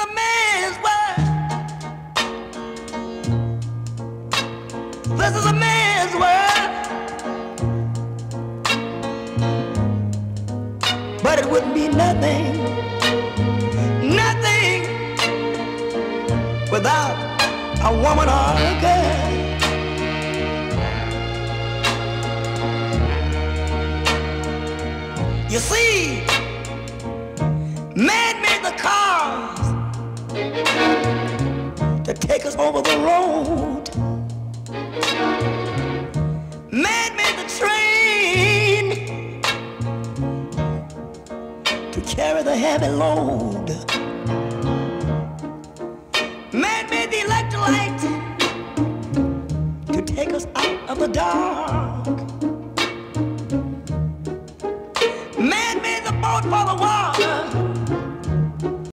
a man's world. This is a man's world. But it wouldn't be nothing, nothing without a woman or a girl. You see, man made the cars to take us over the road. Man made the train to carry the heavy load. Man made the electric light to take us out of the dark.